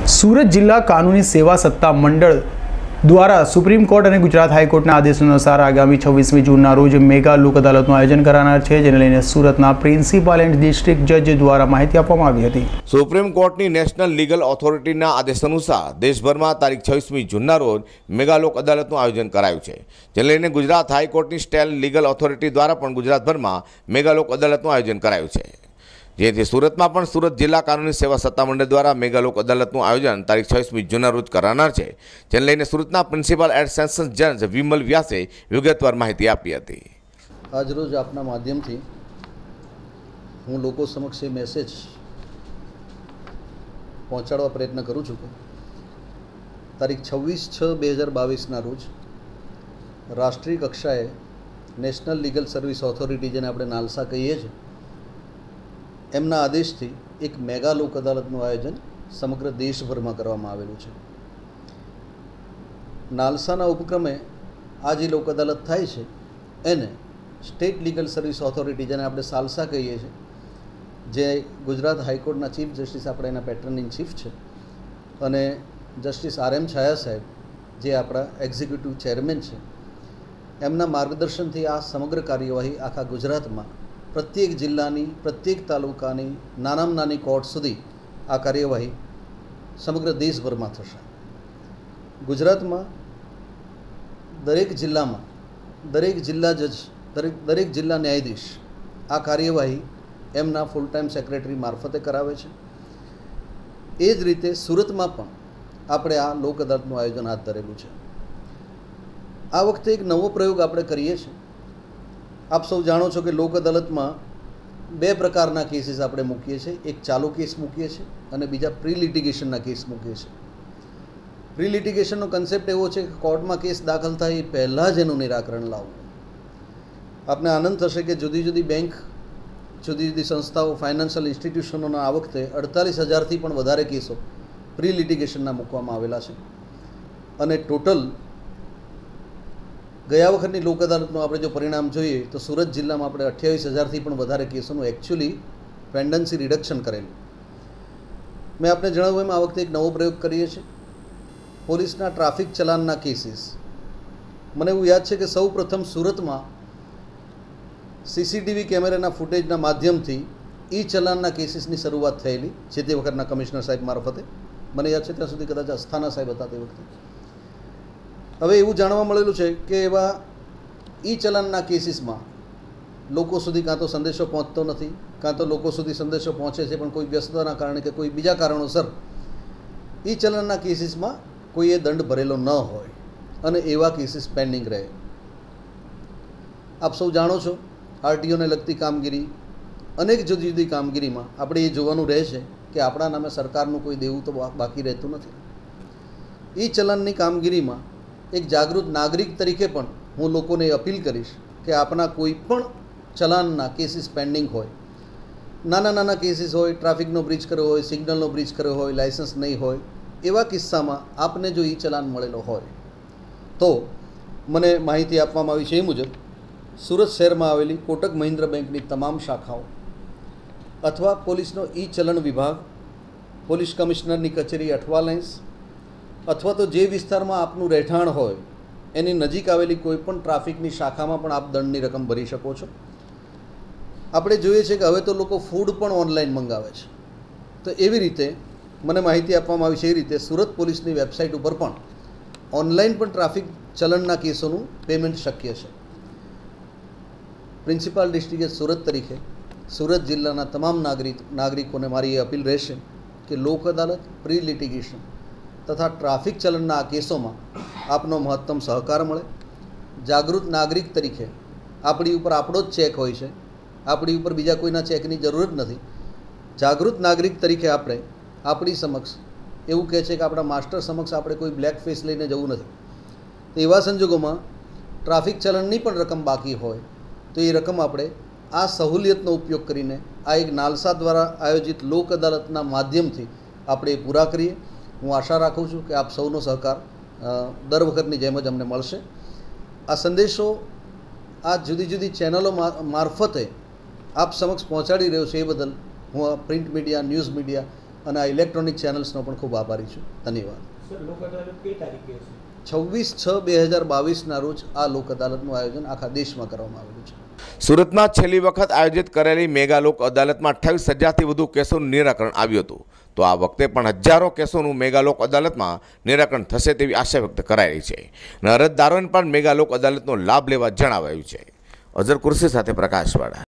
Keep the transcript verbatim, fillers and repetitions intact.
સુરત જિલ્લા કાનૂની સેવા સત્તા મંડળ દ્વારા સુપ્રીમ કોર્ટ અને ગુજરાત હાઈકોર્ટના આદેશ અનુસાર આગામી છવ્વીસમી જૂનના રોજ મેગા લોક અદાલતનું આયોજન કરાનાર છે, જેને લઈને સુરતના પ્રિન્સિપાલ એન્ડ ડિસ્ટ્રિક્ટ જજ દ્વારા માહિતી આપવામાં આવી હતી। સુપ્રીમ કોર્ટની નેશનલ લીગલ ઓથોરિટીના આદેશ અનુસાર દેશભરમાં તારીખ છવ્વીસમી જૂનના રોજ મેગા લોક અદાલતનું આયોજન કરાયું છે, જેને લઈને ગુજરાત હાઈકોર્ટની સ્ટેટ લીગલ ઓથોરિટી દ્વારા પણ ગુજરાતભરમાં મેગા લોક અદાલતનું આયોજન કરાયું છે। જેથી સુરતમાં પણ સુરત જિલ્લા કાનૂની સેવા સત્તામંડળ દ્વારા મેગા લોક અદાલતનું આયોજન તારીખ છવ્વીસમી જૂનના રોજ કરાનાર છે, જેને લઈને સુરતના પ્રિન્સિપાલ એન્ડ સેશન્સ જજ વિમલ વ્યાસે વિગતવાર માહિતી આપી હતી। આજરોજ આપના માધ્યમથી હું લોકો સમક્ષ એ મેસેજ પહોંચાડવા પ્રયત્ન કરું છું કે તારીખ છવ્વીસ છ બે હજાર બાવીસના રોજ રાષ્ટ્રીય કક્ષાએ નેશનલ લીગલ સર્વિસ ઓથોરિટી, જેને આપણે નાલસા કહીએ છીએ, એમના આદેશથી એક મેગા લોક અદાલતનું આયોજન સમગ્ર દેશભરમાં કરવામાં આવેલું છે। નાલસાના ઉપક્રમે આ જે લોક અદાલત થાય છે એને સ્ટેટ લીગલ સર્વિસ ઓથોરિટી, જેને આપણે સાલસા કહીએ છીએ, જે ગુજરાત હાઈકોર્ટના ચીફ જસ્ટિસ આપણે એના પેટર્ન ઇન ચીફ છે, અને જસ્ટિસ આર એમ છાયા સાહેબ, જે આપણા એક્ઝિક્યુટિવ ચેરમેન છે, એમના માર્ગદર્શનથી આ સમગ્ર કાર્યવાહી આખા ગુજરાતમાં પ્રત્યેક જિલ્લાની, પ્રત્યેક તાલુકાની, નાનામાં નાની કોર્ટ સુધી આ કાર્યવાહી સમગ્ર દેશભરમાં થશે। ગુજરાતમાં દરેક જિલ્લામાં દરેક જિલ્લા જજ, દરેક દરેક જિલ્લા ન્યાયાધીશ આ કાર્યવાહી એમના ફૂલ ટાઈમ સેક્રેટરી મારફતે કરાવે છે। એ જ રીતે સુરતમાં પણ આપણે આ લોક અદાલતનું આયોજન હાથ ધરેલું છે। આ વખતે એક નવો પ્રયોગ આપણે કરીએ છીએ। આપ સૌ જાણો છો કે લોક અદાલતમાં બે પ્રકારના કેસીસ આપણે મૂકીએ છીએ, એક ચાલુ કેસ મૂકીએ છીએ અને બીજા પ્રી લિટિગેશનના કેસ મૂકીએ છીએ। પ્રી લિટિગેશનનો કન્સેપ્ટ એવો છે કે કોર્ટમાં કેસ દાખલ થાય એ પહેલાં જ એનું નિરાકરણ લાવવું। આપને આનંદ થશે કે જુદી જુદી બેંક, જુદી જુદી સંસ્થાઓ, ફાઇનાન્શિયલ ઇન્સ્ટિટ્યુશનોના આ વખતે અડતાલીસ હજારથી પણ વધારે કેસો પ્રી લિટિગેશનના મૂકવામાં આવેલા છે, અને ટોટલ ગયા વખતની લોક અદાલતનું આપણે જો પરિણામ જોઈએ તો સુરત જિલ્લામાં આપણે અઠ્યાવીસ હજારથી પણ વધારે કેસોનું એકચ્યુઅલી પેન્ડન્સી રિડક્શન કરેલું। મેં આપને જણાવ્યું એમ આ વખતે એક નવો પ્રયોગ કરીએ છીએ, પોલીસના ટ્રાફિક ચલાનના કેસીસ। મને એવું યાદ છે કે સૌ પ્રથમ સુરતમાં સીસીટીવી કેમેરાના ફૂટેજના માધ્યમથી ઈ ચલાનના કેસીસની શરૂઆત થયેલી છે તે વખતના કમિશનર સાહેબ મારફતે। મને યાદ છે ત્યાં સુધી કદાચ અસ્થાના સાહેબ હતા તે વખતે। હવે એવું જાણવા મળેલું છે કે એવા ઈ ચલાનના કેસીસમાં લોકો સુધી કાં તો સંદેશો પહોંચતો નથી, કાં તો લોકો સુધી સંદેશો પહોંચે છે પણ કોઈ વ્યસ્તતાના કારણે કે કોઈ બીજા કારણોસર ઈ ચલાનના કેસીસમાં કોઈએ દંડ ભરેલો ન હોય અને એવા કેસીસ પેન્ડિંગ રહે। આપ સૌ જાણો છો આરટીઓને લગતી કામગીરી, અનેક જુદી જુદી કામગીરીમાં આપણે એ જોવાનું રહે છે કે આપણા નામે સરકારનું કોઈ દેવું તો બાકી રહેતું નથી। ઈ ચલણની કામગીરીમાં એક જાગૃત નાગરિક તરીકે પણ હું લોકોને અપીલ કરીશ કે આપણા કોઈ પણ ચલાનના કેસીસ પેન્ડિંગ હોય, નાના નાના કેસીસ હોય, ટ્રાફિકનો બ્રિજ કર્યો હોય, સિગ્નલનો બ્રિજ કર્યો હોય, લાઇસન્સ નહીં હોય, એવા કિસ્સામાં આપને જો ઈ ચલાન મળેલો હોય તો મને માહિતી આપવામાં આવી છે એ મુજબ સુરત શહેરમાં આવેલી કોટક મહિન્દ્ર બેંકની તમામ શાખાઓ અથવા પોલીસનો ઈ ચલણ વિભાગ, પોલીસ કમિશનરની કચેરી અઠવા લાઇન્સ, અથવા તો જે વિસ્તારમાં આપનું રહેઠાણ હોય એની નજીક આવેલી કોઈ પણ ટ્રાફિકની શાખામાં પણ આપ દંડની રકમ ભરી શકો છો। આપણે જોઈએ છીએ કે હવે તો લોકો ફૂડ પણ ઓનલાઈન મંગાવે છે, તો એવી રીતે મને માહિતી આપવામાં આવી છે એ રીતે સુરત પોલીસની વેબસાઇટ ઉપર પણ ઓનલાઈન પણ ટ્રાફિક ચલણના કેસોનું પેમેન્ટ શક્ય છે। પ્રિન્સિપાલ ડિસ્ટ્રિક્ટ સુરત તરીકે સુરત જિલ્લાના તમામ નાગરિક નાગરિકોને મારી એ અપીલ રહેશે કે લોક અદાલત, પ્રી લિટિગેશન તથા ટ્રાફિક ચલણના આ કેસોમાં આપનો મહત્તમ સહકાર મળે। જાગૃત નાગરિક તરીકે આપણી ઉપર આપણો જ ચેક હોય છે, આપણી ઉપર બીજા કોઈના ચેકની જરૂર જ નથી। જાગૃત નાગરિક તરીકે આપણે આપણી સમક્ષ એવું કહે છે કે આપણા માસ્ટર સમક્ષ આપણે કોઈ બ્લેક ફેસ લઈને જવું નથી। તો એવા સંજોગોમાં ટ્રાફિક ચલણની પણ રકમ બાકી હોય તો એ રકમ આપણે આ સહુલિયતનો ઉપયોગ કરીને આ એક નાલસા દ્વારા આયોજિત લોક અદાલતના માધ્યમથી આપણે એ પૂરા કરીએ। હું આશા રાખું છું કે આપ સૌનો સહકાર દર વખતની જેમ જ અમને મળશે। આ સંદેશો આ જુદી જુદી ચેનલો મારફતે આપ સમક્ષ પહોંચાડી રહ્યો છે એ બદલ હું પ્રિન્ટ મીડિયા, ન્યૂઝ મીડિયા અને આ ઇલેક્ટ્રોનિક ચેનલ્સનો પણ ખૂબ આભારી છું. ધન્યવાદ. છવ્વીસ છ બે હજાર બાવીસના રોજ આ લોક અદાલતનું આયોજન આખા દેશમાં કરવામાં આવેલું છે. સુરતમાં છેલ્લી વખત આયોજિત કરેલી મેગા લોક અદાલતમાં અઠ્ઠાવીસ હજારથી વધુ કેસોનું નિરાકરણ આવ્યું હતું. તો આ વખતે પણ હજારો કેસોનું મેગા લોક અદાલતમાં નિરાકરણ થશે તેવી આશા વ્યક્ત કરાઈ રહી છે અને અરજદારોને પણ મેગા લોક અદાલતનો લાભ લેવા જણાવાયું છે. અઝર કુર્સી સાથે પ્રકાશવાળા.